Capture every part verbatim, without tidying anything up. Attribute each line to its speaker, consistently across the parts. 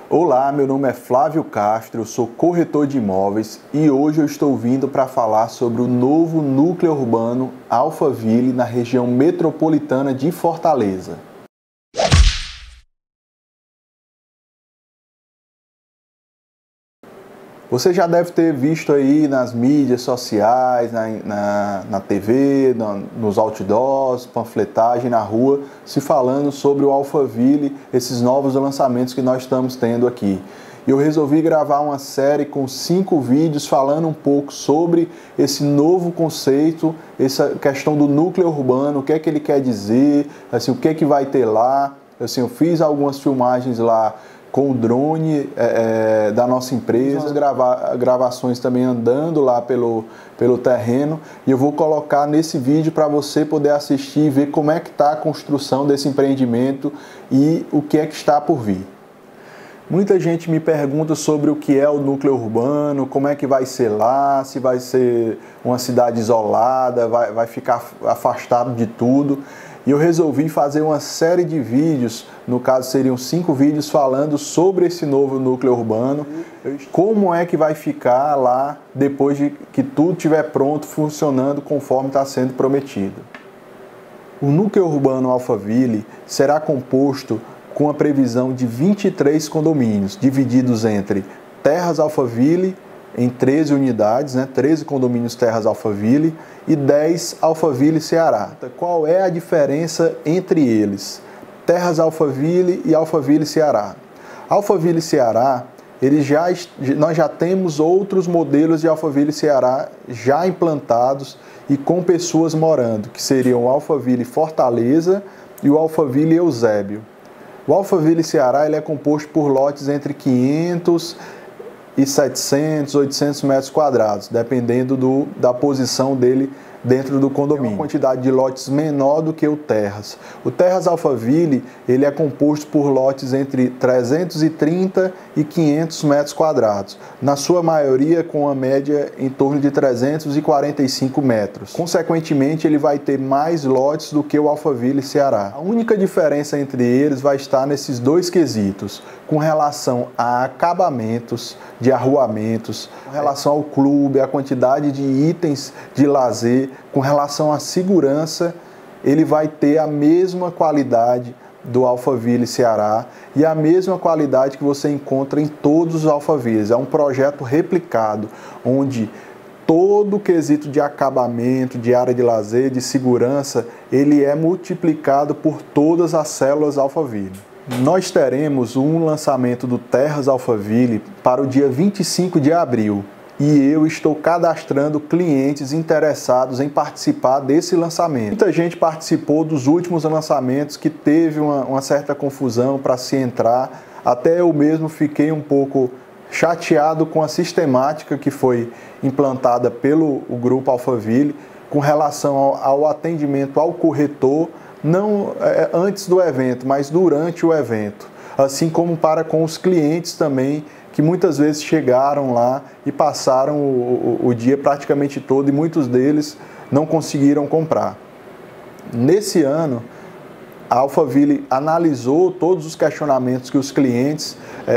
Speaker 1: Olá, meu nome é Flávio Castro, eu sou corretor de imóveis e hoje eu estou vindo para falar sobre o novo núcleo urbano Alphaville na região metropolitana de Fortaleza. Você já deve ter visto aí nas mídias sociais, na, na, na T V, na, nos outdoors, panfletagem na rua, se falando sobre o Alphaville, esses novos lançamentos que nós estamos tendo aqui. Eu resolvi gravar uma série com cinco vídeos falando um pouco sobre esse novo conceito, essa questão do núcleo urbano, o que é que ele quer dizer, assim, o que é que vai ter lá. Assim, eu fiz algumas filmagens lá com o drone é, da nossa empresa, grava, gravações também andando lá pelo, pelo terreno, e eu vou colocar nesse vídeo para você poder assistir e ver como é que está a construção desse empreendimento e o que é que está por vir. Muita gente me pergunta sobre o que é o núcleo urbano, como é que vai ser lá, se vai ser uma cidade isolada, vai, vai ficar afastado de tudo. E eu resolvi fazer uma série de vídeos, no caso seriam cinco vídeos falando sobre esse novo núcleo urbano, como é que vai ficar lá depois de que tudo estiver pronto, funcionando conforme está sendo prometido. O núcleo urbano Alphaville será composto com a previsão de vinte e três condomínios, divididos entre Terras Alphaville, em treze unidades, né? treze condomínios Terras Alphaville e dez Alphaville Ceará. Qual é a diferença entre eles? Terras Alphaville e Alphaville Ceará. Alphaville Ceará, ele já, nós já temos outros modelos de Alphaville Ceará já implantados e com pessoas morando, que seriam o Alphaville Fortaleza e o Alphaville Eusébio. O Alphaville Ceará ele é composto por lotes entre quinhentos e setecentos, oitocentos metros quadrados, dependendo do, da posição dele dentro do condomínio. É uma quantidade de lotes menor do que o Terras. O Terras Alphaville ele é composto por lotes entre trezentos e trinta e quinhentos metros quadrados, na sua maioria com a média em torno de trezentos e quarenta e cinco metros. Consequentemente, ele vai ter mais lotes do que o Alphaville Ceará. A única diferença entre eles vai estar nesses dois quesitos, com relação a acabamentos de arruamentos, com relação ao clube, a quantidade de itens de lazer, com relação à segurança, ele vai ter a mesma qualidade do Alphaville Ceará e a mesma qualidade que você encontra em todos os Alphavilles. É um projeto replicado, onde todo o quesito de acabamento, de área de lazer, de segurança, ele é multiplicado por todas as células Alphaville. Nós teremos um lançamento do Terras Alphaville para o dia vinte e cinco de abril e eu estou cadastrando clientes interessados em participar desse lançamento. Muita gente participou dos últimos lançamentos que teve uma, uma certa confusão para se entrar, até eu mesmo fiquei um pouco chateado com a sistemática que foi implantada pelo o grupo Alphaville com relação ao, ao atendimento ao corretor, não é, antes do evento, mas durante o evento, assim como para com os clientes também, que muitas vezes chegaram lá e passaram o, o, o dia praticamente todo e muitos deles não conseguiram comprar. Nesse ano, a Alphaville analisou todos os questionamentos que os clientes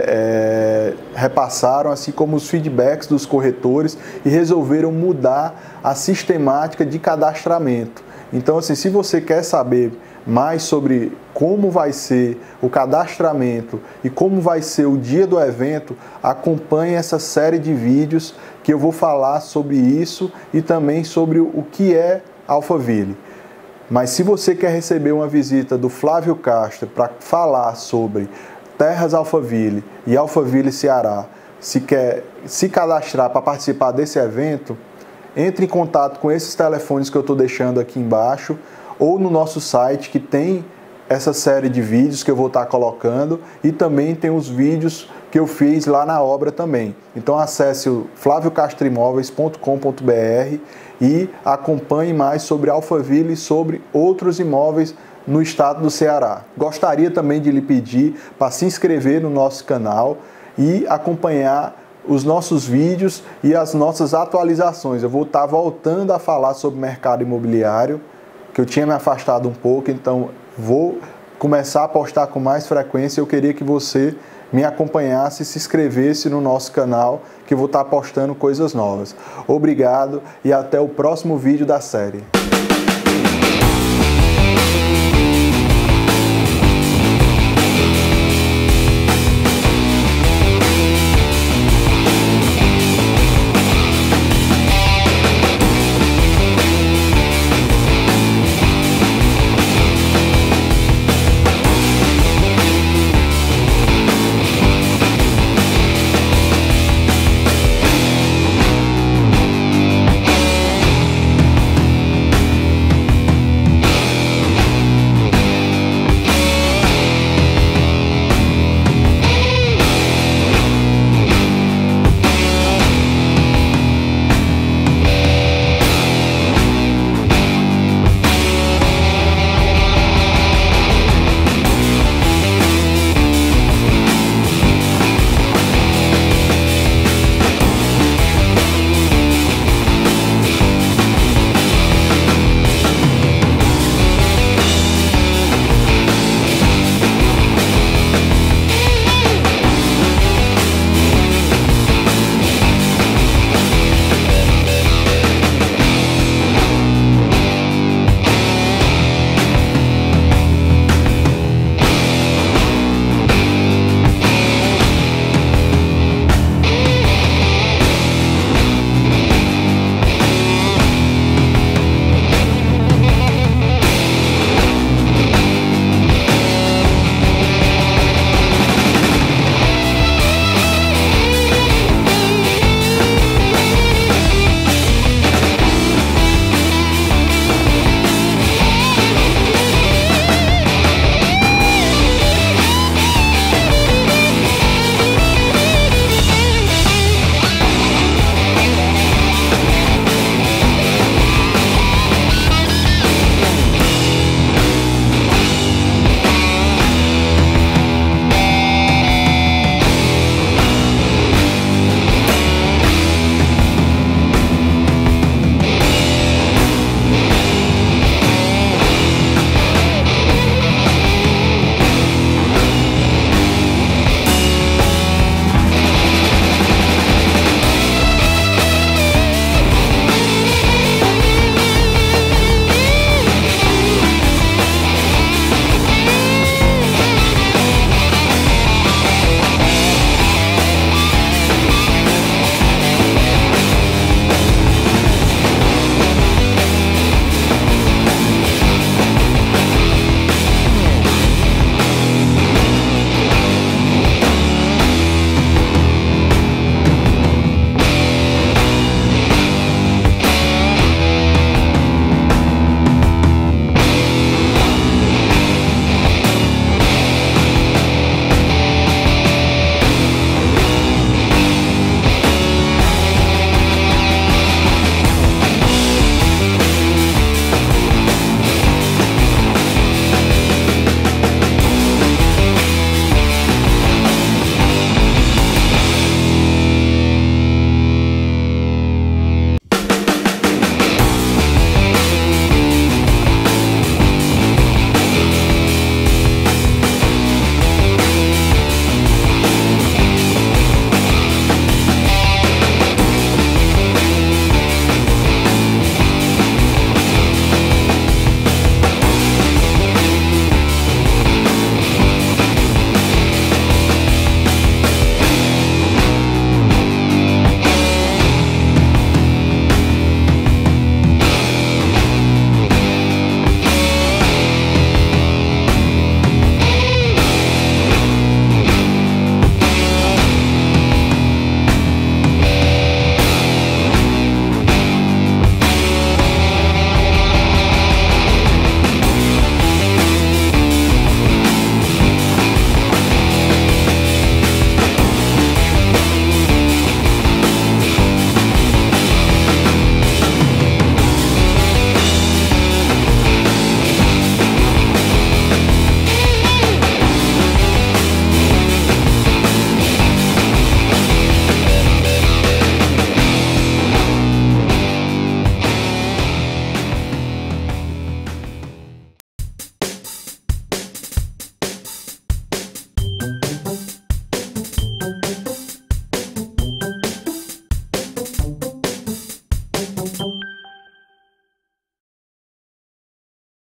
Speaker 1: é, é, repassaram, assim como os feedbacks dos corretores, e resolveram mudar a sistemática de cadastramento. Então, assim, se você quer saber mais sobre como vai ser o cadastramento e como vai ser o dia do evento, acompanhe essa série de vídeos que eu vou falar sobre isso e também sobre o que é Alphaville. Mas se você quer receber uma visita do Flávio Castro para falar sobre Terras Alphaville e Alphaville Ceará, se quer se cadastrar para participar desse evento, entre em contato com esses telefones que eu estou deixando aqui embaixo ou no nosso site, que tem essa série de vídeos que eu vou estar colocando, e também tem os vídeos que eu fiz lá na obra também. Então acesse o flávio castro imóveis ponto com ponto br e acompanhe mais sobre Alphaville e sobre outros imóveis no estado do Ceará. Gostaria também de lhe pedir para se inscrever no nosso canal e acompanhar os nossos vídeos e as nossas atualizações. Eu vou estar voltando a falar sobre mercado imobiliário, que eu tinha me afastado um pouco, então vou começar a postar com mais frequência. Eu queria que você me acompanhasse e se inscrevesse no nosso canal, que eu vou estar postando coisas novas. Obrigado e até o próximo vídeo da série.